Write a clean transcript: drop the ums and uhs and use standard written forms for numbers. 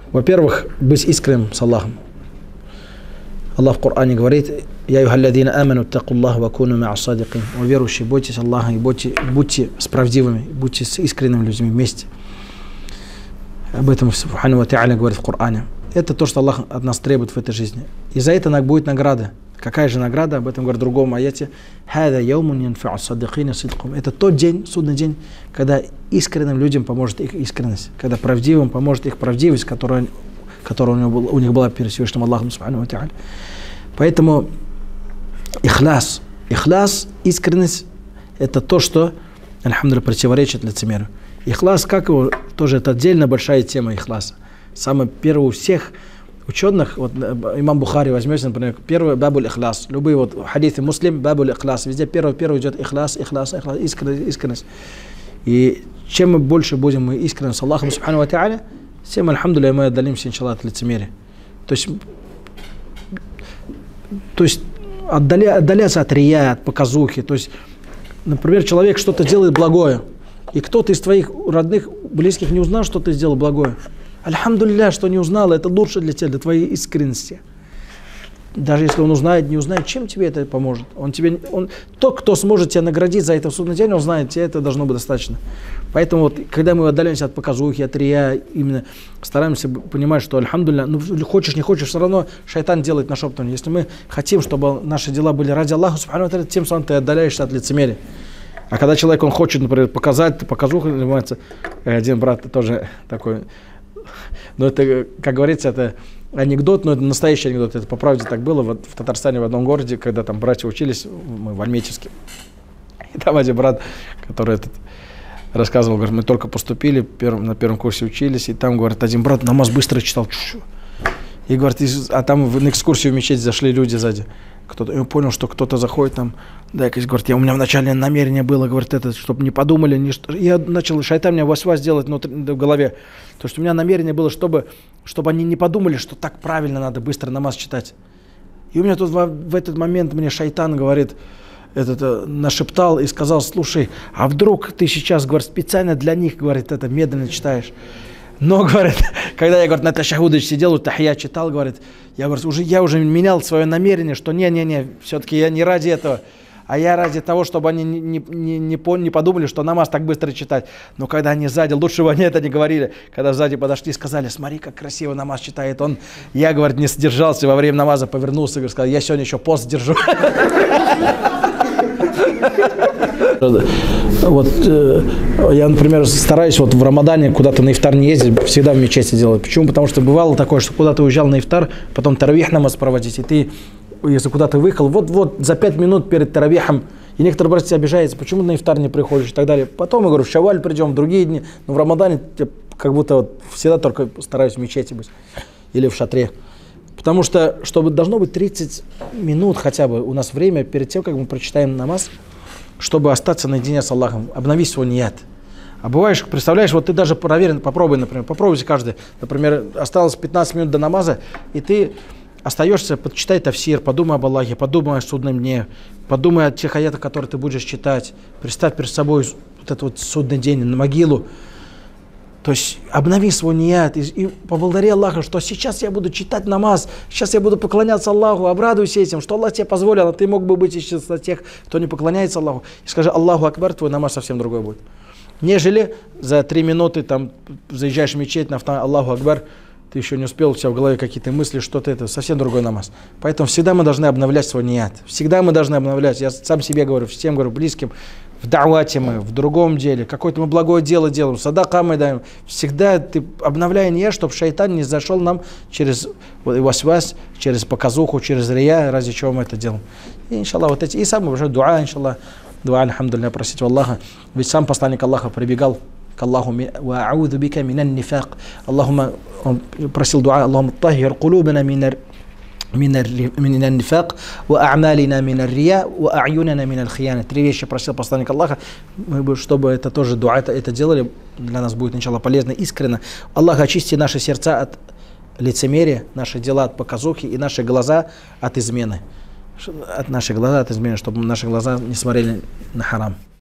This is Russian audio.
Во-первых, быть искренним с Аллахом. Аллах в Коране говорит: «Я юхалладина аману аттакуллах ва куну ма'а садикин». О верующие, бойтесь Аллаха и будьте справедливыми, будьте с искренними людьми вместе. Об этом Субхану ва Та'аля говорит в Коране. Это то, что Аллах от нас требует в этой жизни. И за это будет награда. Какая же награда? Об этом говорит в другом аяте. Это тот день, судный день, когда искренним людям поможет их искренность, когда правдивым поможет их правдивость, которая у них была перед Всевышним Аллахом Субхану ва Та'аля. Поэтому ихляс, искренность, это то, что, альхамдулилля, противоречит лицемерию. Ихлас, как его, тоже это отдельно большая тема ихласа. Самый первый у всех ученых, вот имам Бухари возьмете, например, первый бабуль ихлас. Любые вот хадисы муслим, бабуль ихлас. Везде первый идет ихлас, искренность. И чем мы больше будем мы искренны с Аллахом Субхану ва Та'аля, тем, альхамдулилля, мы отдалимся, иншаллах, от лицемерия. То есть отдаляться от рия, от показухи. То есть, например, человек что-то делает благое, и кто-то из твоих родных, близких не узнал, что ты сделал благое. Альхамдулилля, что не узнал, это лучше для тебя, для твоей искренности. Даже если он узнает, не узнает, чем тебе это поможет? Тот, кто сможет тебя наградить за это в судный день, он знает, тебе это должно быть достаточно. Поэтому, вот, когда мы отдаляемся от показухи, от рия, именно стараемся понимать, что, альхамдулилля, хочешь, не хочешь, все равно шайтан делает нашептывание. Если мы хотим, чтобы наши дела были ради Аллаха, Субхану ва Та'аля, тем самым ты отдаляешься от лицемерия. А когда человек, он хочет, например, показать, показухой занимается, один брат тоже такой, но это, как говорится, это анекдот, но это настоящий анекдот, это по правде так было, вот в Татарстане в одном городе, когда там братья учились, мы в Альметьевске, и там один брат, который рассказывал, говорит, мы только поступили, на первом курсе учились, и там, говорит, один брат намаз быстро читал, и говорит, а там на экскурсию в мечеть зашли люди сзади. И он понял, что кто-то заходит там, говорит, у меня вначале намерение было, говорит, чтобы не подумали, я начал, шайтан меня васвас делать в голове, то что у меня намерение было, чтобы они не подумали, что так правильно надо быстро намаз читать. И у меня тут в этот момент мне шайтан, говорит, нашептал и сказал, слушай, а вдруг ты сейчас, говорит, специально для них, говорит, это медленно читаешь. Но, говорит, когда я, говорит, на ташахуде сидел, тахия читал, говорит, я уже менял свое намерение, что не, все-таки я не ради этого, а я ради того, чтобы они не подумали, что намаз так быстро читать. Но когда они сзади, лучше бы они это не говорили, когда сзади подошли и сказали, смотри, как красиво намаз читает он. Я, говорит, не сдержался во время намаза, повернулся и сказал, я сегодня еще пост держу. Вот я, например, стараюсь вот в Рамадане куда-то на ифтар не ездить, всегда в мечети делать. Почему? Потому что бывало такое, что куда-то уезжал на ифтар, потом таравих намаз проводить, и ты, если куда-то выехал, вот за 5 минут перед таравихом, и некоторые братья обижаются, почему на ифтар не приходишь и так далее. Потом я говорю, в Шаваль придем, в другие дни, но в Рамадане как будто вот всегда только стараюсь в мечети быть или в шатре. Потому что, должно быть 30 минут хотя бы у нас время перед тем, как мы прочитаем намаз, чтобы остаться наедине с Аллахом, обновить свой ният. А бываешь, представляешь, вот ты даже проверен, попробуйте каждый. Например, осталось 15 минут до намаза, и ты остаешься, почитай тафсир, подумай об Аллахе, подумай о судном дне, подумай о тех аятах, которые ты будешь читать. Представь перед собой вот этот вот судный день, на могилу. То есть обнови свой ният и поблагодари Аллаха, что сейчас я буду читать намаз, сейчас я буду поклоняться Аллаху, обрадуйся этим, что Аллах тебе позволил, а ты мог бы быть из числа тех, кто не поклоняется Аллаху. И скажи Аллаху Акбар, твой намаз совсем другой будет. Нежели за 3 минуты там заезжаешь в мечеть на Аллаху Акбар, ты еще не успел, у тебя в голове какие-то мысли, что-то, это совсем другой намаз. Поэтому всегда мы должны обновлять свой ният. Всегда мы должны обновлять. Я сам себе говорю, всем говорю, близким, в да'вате мы, в другом деле, какое-то мы благое дело делаем, садака мы даем. Всегда ты обновляй ният, чтобы шайтан не зашел нам через васвас, через показуху, через рия, ради чего мы это делаем. И, иншаллах, вот эти, и самое большое дуа, иншаллах, дуа, альхамдулилля, просить у Аллаха. Ведь сам посланник Аллаха прибегал к Аллаху, ва а'уду бика минан нифак. Аллахума, он просил дуа, Аллахума тахир кулубана من النفاق وأعمالنا من الرياء وأعيننا من الخيانة. 3 вещи просил посланник Аллаха, чтобы это тоже дуа, это делали, для нас будет, иншаллах, полезно, искренне. Аллах, очисти наши сердца от лицемерия, наши дела от показухи и наши глаза от измены. От наших глаз от измены, чтобы наши глаза не смотрели на харам.